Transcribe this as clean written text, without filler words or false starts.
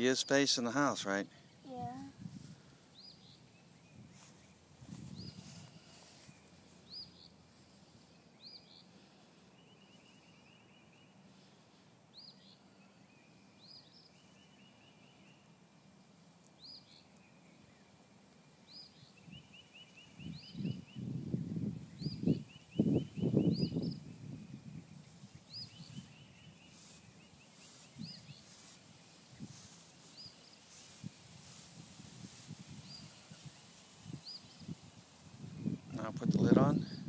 He is space in the house, right? Yeah. Now put the lid on.